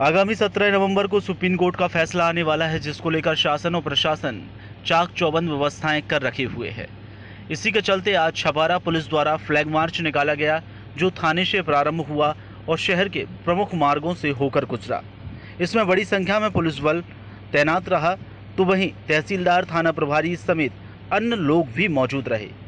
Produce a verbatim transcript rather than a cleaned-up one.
आगामी सत्रह नवंबर को सुप्रीम कोर्ट का फैसला आने वाला है, जिसको लेकर शासन और प्रशासन चाक चौबंद व्यवस्थाएं कर रखे हुए है। इसी के चलते आज छपारा पुलिस द्वारा फ्लैग मार्च निकाला गया, जो थाने से प्रारंभ हुआ और शहर के प्रमुख मार्गों से होकर गुजरा। इसमें बड़ी संख्या में पुलिस बल तैनात रहा, तो वहीं तहसीलदार, थाना प्रभारी समेत अन्य लोग भी मौजूद रहे।